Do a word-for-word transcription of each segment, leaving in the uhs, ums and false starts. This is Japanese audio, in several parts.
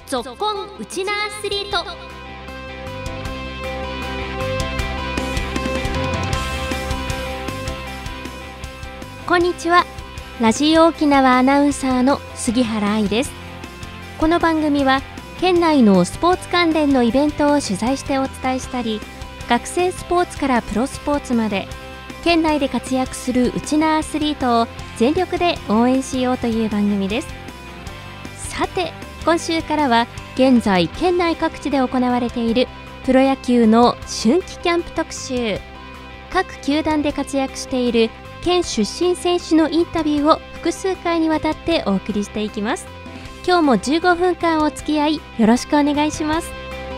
ぞっこんウチナアスリート。こんにちは。ラジオ沖縄アナウンサーの杉原愛です。この番組は県内のスポーツ関連のイベントを取材してお伝えしたり、学生スポーツからプロスポーツまで県内で活躍するウチナアスリートを全力で応援しようという番組です。さて、今週からは現在県内各地で行われているプロ野球の春季キャンプ特集、各球団で活躍している県出身選手のインタビューを複数回にわたってお送りしていきます。今日もじゅうごふんかんお付き合いよろしくお願いします。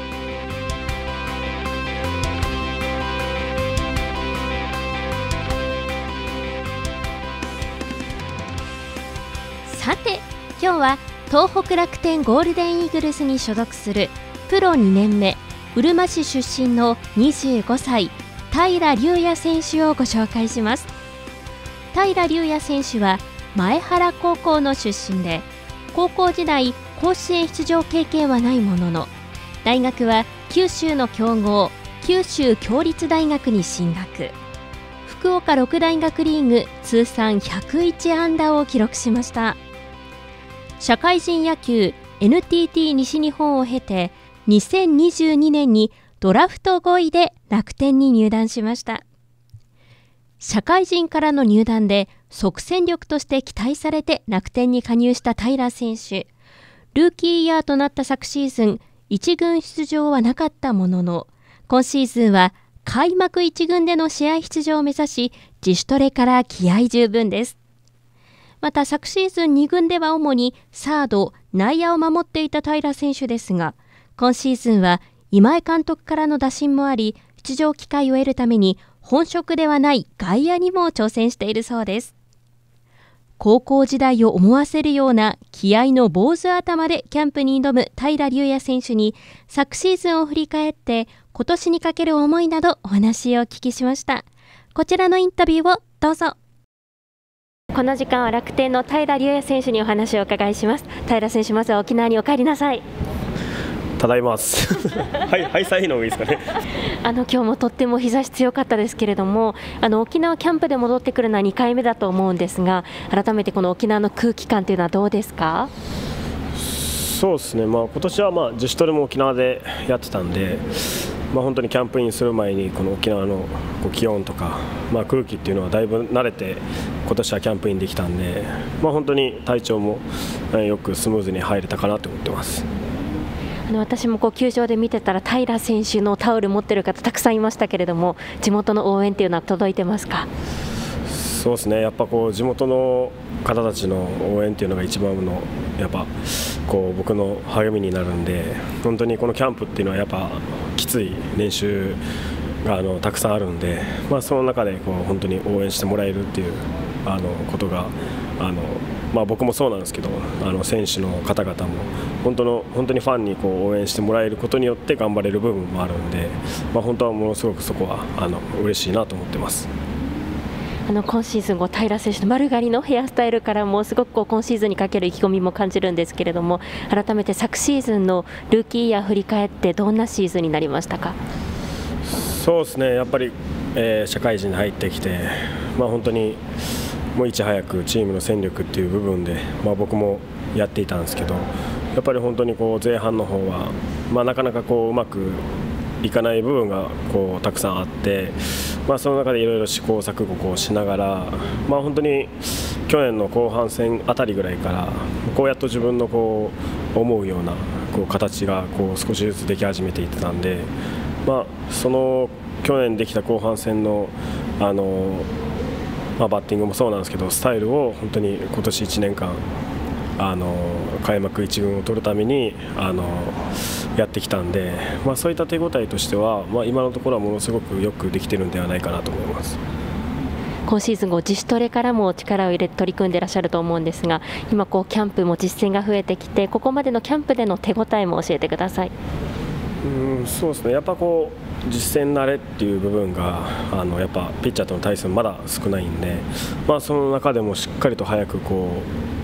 さて、今日は東北楽天ゴールデンイーグルスに所属するプロにねんめ、うるま市出身のにじゅうごさい、平龍也選手をご紹介します。平龍也選手は前原高校の出身で、高校時代甲子園出場経験はないものの、大学は九州の強豪九州共立大学に進学。福岡六大学リーグ通算ひゃくいちあんだを記録しました。社会人野球 エヌティーティー 西日本を経て、にせんにじゅうにねんにドラフトごいで楽天に入団しました。社会人からの入団で即戦力として期待されて楽天に加入した平選手。ルーキーイヤーとなった昨シーズン、一軍出場はなかったものの、今シーズンは開幕一軍での試合出場を目指し、自主トレから気合十分です。また昨シーズンに軍では主にサード、内野を守っていた平選手ですが、今シーズンは今江監督からの打診もあり、出場機会を得るために本職ではない外野にも挑戦しているそうです。高校時代を思わせるような気合の坊主頭でキャンプに挑む平龍也選手に、昨シーズンを振り返って今年にかける思いなどお話をお聞きしました。こちらのインタビューをどうぞ。この時間は楽天の平龍也選手にお話をお伺いします。平選手、まずは沖縄にお帰りなさい。 ただいますはい、はい、サインの方がいいですかねあの今日もとっても日差し強かったですけれども、あの沖縄キャンプで戻ってくるのはにかいめだと思うんですが、改めてこの沖縄の空気感というのはどうですか？ そうですね、まあ、今年はまあ自主トレも沖縄でやってたんで、まあ、本当にキャンプインする前にこの沖縄のこう気温とか、まあ、空気っていうのはだいぶ慣れて今年はキャンプインできたんで、まあ、本当に体調もよくスムーズに入れたかなと思ってます。 あの私もこう球場で見てたら平選手のタオル持ってる方たくさんいましたけれども、地元の応援っていうのは届いてますか？ そうですね、やっぱこう地元の方たちの応援っていうのが一番のやっぱこう僕の励みになるんで、本当にこのキャンプっていうのはやっぱきつい練習があのたくさんあるんで、まあ、その中でこう本当に応援してもらえるっていうあのことがあの、まあ、僕もそうなんですけど、あの選手の方々も本当の本当にファンにこう応援してもらえることによって頑張れる部分もあるんで、まあ、本当はものすごくそこはあの嬉しいなと思ってます。 あの今シーズン、平選手の丸刈りのヘアスタイルからもすごくこう今シーズンにかける意気込みも感じるんですけれども、改めて昨シーズンのルーキーイヤー振り返ってどんなシーズンになりましたか？ そうですね、やっぱり、えー、社会人に入ってきて、まあ、本当にもういち早くチームの戦力っていう部分で、まあ、僕もやっていたんですけど、やっぱり本当にこう前半の方は、まあ、なかなかこううまくいかない部分がこうたくさんあって、まあ、その中でいろいろ試行錯誤をしながら、まあ、本当に去年の後半戦あたりぐらいからこうやっと自分のこう思うようなこう形がこう少しずつでき始めていってたんで、まあ、その去年できた後半戦のあの、まあ、バッティングもそうなんですけど、スタイルを本当に今年いちねんかんあの開幕いち軍を取るためにあのやってきたんで、まあ、そういった手応えとしては、まあ、今のところはものすごくよくできているんではないかなと思います。 今シーズン後、自主トレからも力を入れて取り組んでいらっしゃると思うんですが、今こうキャンプも実戦が増えてきて、ここまでのキャンプでの手応えも教えてください。 うん、そうですね、やっぱこう実戦慣れっていう部分があのやっぱピッチャーとの対戦まだ少ないんで、まあ、その中でもしっかりと早くこう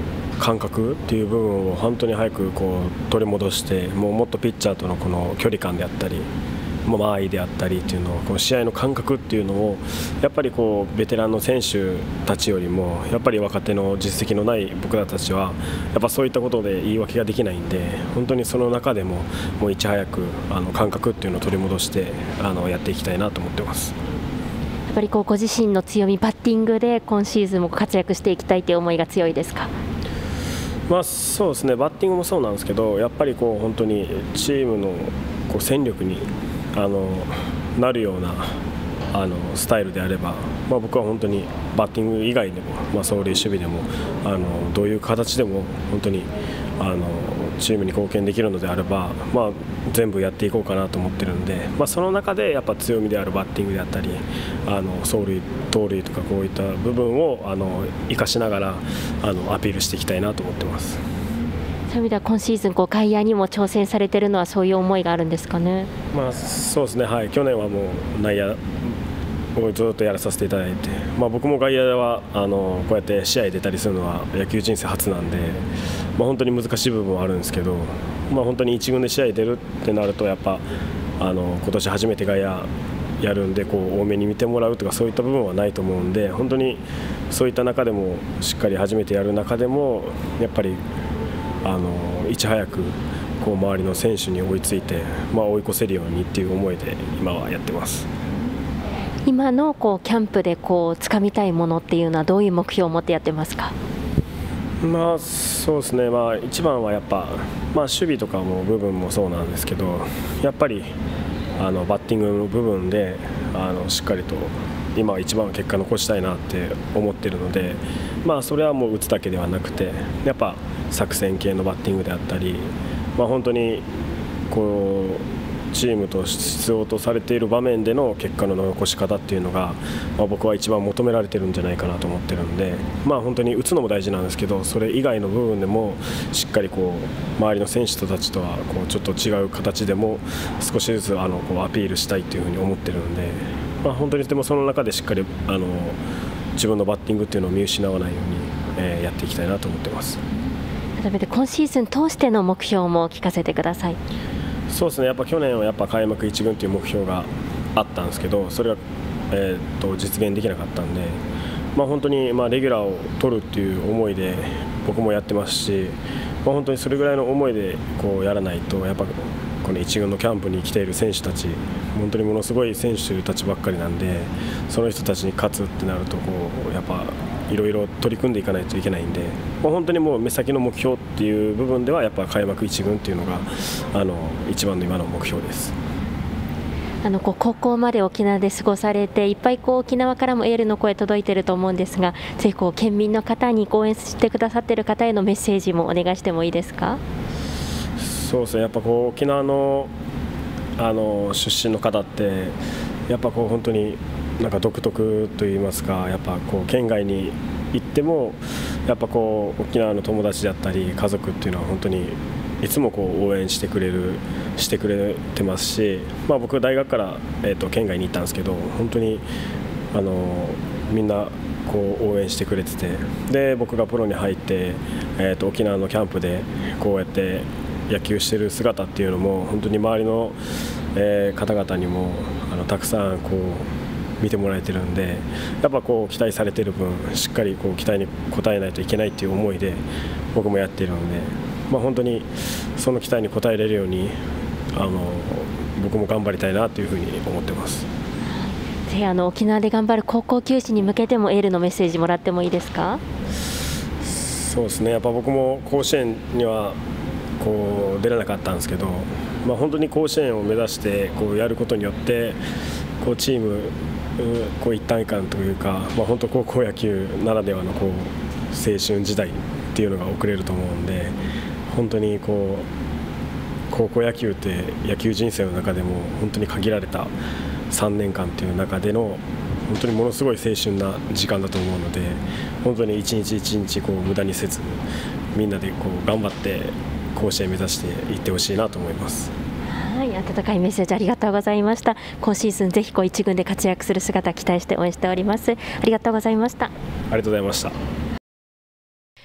感覚っていう部分を本当に早くこう取り戻して、もうもっとピッチャーとのこの距離感であったり、間合いであったりっていうのを、この試合の感覚っていうのをやっぱりこうベテランの選手たちよりもやっぱり若手の実績のない僕らたちはやっぱそういったことで言い訳ができないんで、本当にその中でももういち早くあの感覚っていうのを取り戻してあのやっていきたいなと思ってます。 やっぱりこうご自身の強み、バッティングで今シーズンも活躍していきたいという思いが強いですか？ まあ、そうですね、バッティングもそうなんですけど、やっぱりこう本当にチームのこう戦力にあのなるようなあのスタイルであれば、まあ、僕は本当にバッティング以外でも、まあ、走塁守備でもあのどういう形でも本当にあのチームに貢献できるのであれば、まあ、全部やっていこうかなと思ってるんで、まあ、その中でやっぱ強みであるバッティングであったり、あの走塁、盗塁とかこういった部分をあの生かしながらあのアピールしていきたいなと思ってます。 そういう意味では今シーズンこう外野にも挑戦されているのはそういう思いがあるんですかね？ まあ、そうですね、はい、去年はもう内野をずっとやらさせていただいて、まあ、僕も外野はあのこうやって試合出たりするのは野球人生初なんで、まあ、本当に難しい部分はあるんですけど、まあ、本当に一軍で試合出るってなるとやっぱあの今年初めて外野やるんでこう多めに見てもらうとかそういった部分はないと思うんで、本当にそういった中でもしっかり初めてやる中でもやっぱりあのいち早くこう周りの選手に追いついて、まあ、追い越せるようにっていう思いで今はやってます。 今のこうキャンプでこう掴みたいものっていうのはどういう目標を持ってやってますか？ まあそうですね、まあ、一番はやっぱ、まあ、守備とかも部分もそうなんですけど、やっぱりあのバッティングの部分であのしっかりと今は一番結果残したいなって思っているので、まあ、それはもう打つだけではなくてやっぱ作戦系のバッティングであったり、まあ、本当にこうチームと必要とされている場面での結果の残し方っていうのが、まあ、僕は一番求められてるんじゃないかなと思ってるんで、まあ、本当に打つのも大事なんですけど、それ以外の部分でもしっかりこう周りの選手たちとはこうちょっと違う形でも少しずつあのこうアピールしたいというふうに思ってるんで、まあ、本当にでもその中でしっかりあの自分のバッティングっていうのを見失わないように、えー、やっていきたいなと思ってます。 改めて今シーズン通しての目標も聞かせてください。 そうですね、やっぱ去年はやっぱ開幕一軍という目標があったんですけど、それが、えー、と実現できなかったんで、まあ、本当にまあレギュラーを取るっていう思いで僕もやってますし、まあ、本当にそれぐらいの思いでこうやらないと、やっぱこの一軍のキャンプに来ている選手たち、本当にものすごい選手たちばっかりなんで、その人たちに勝つってなるとこうやっぱいろいろ取り組んでいかないといけないんで、まあ、本当にもう目先の目標っていう部分ではやっぱ開幕一軍っていうのがあの一番の今の目標です。 あのこう高校まで沖縄で過ごされて、いっぱいこう沖縄からもエールの声届いていると思うんですが、ぜひこう県民の方に応援してくださっている方へのメッセージもお願いしてもいいですか？ そうですね、やっぱこう沖縄の、あの出身の方ってやっぱこう本当になんか独特といいますか、やっぱこう県外に行ってもやっぱこう沖縄の友達だったり家族っていうのは本当にいつもこう応援してくれるしてくれてますし、まあ、僕大学から、えーと県外に行ったんですけど、本当にあのみんなこう応援してくれてて、で僕がプロに入って、えーと沖縄のキャンプでこうやって野球してる姿っていうのも本当に周りの、えー方々にもあのたくさんこう見てもらえてるんで、やっぱこう期待されてる分しっかりこう期待に応えないといけないっていう思いで僕もやっているので、まあ、本当にその期待に応えれるようにあの僕も頑張りたいなというふうに思ってます。 ぜひあの沖縄で頑張る高校球児に向けてもエールのメッセージもらってもいいですか？ そうですね、やっぱ僕も甲子園にはこう出れなかったんですけど、まあ、本当に甲子園を目指してこうやることによってこうチームこう一体感というか、まあ、本当高校野球ならではのこう青春時代っていうのが送れると思うんで、本当にこう高校野球って野球人生の中でも本当に限られたさんねんかんっていう中での本当にものすごい青春な時間だと思うので、本当に一日一日こう無駄にせずみんなでこう頑張って甲子園目指していってほしいなと思います。 はい、温かいメッセージありがとうございました。今シーズンぜひこう一軍で活躍する姿期待して応援しております。ありがとうございました。ありがとうございました。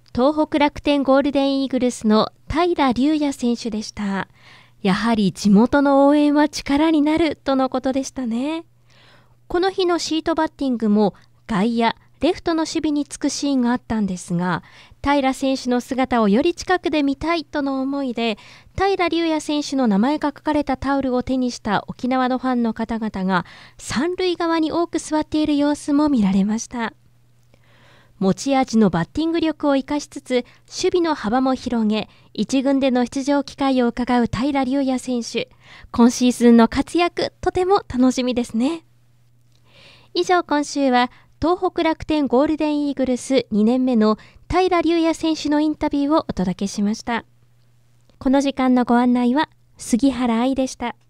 東北楽天ゴールデンイーグルスの平龍也選手でした。やはり地元の応援は力になるとのことでしたね。この日のシートバッティングも外野、レフトの守備につくシーンがあったんですが、平選手の姿をより近くで見たいとの思いで、平龍也選手の名前が書かれたタオルを手にした沖縄のファンの方々が三塁側に多く座っている様子も見られました。持ち味のバッティング力を生かしつつ、守備の幅も広げ、一軍での出場機会を伺う平龍也選手。今シーズンの活躍、とても楽しみですね。以上、今週は東北楽天ゴールデンイーグルスにねんめの平龍也選手のインタビューをお届けしました。この時間のご案内は杉原愛でした。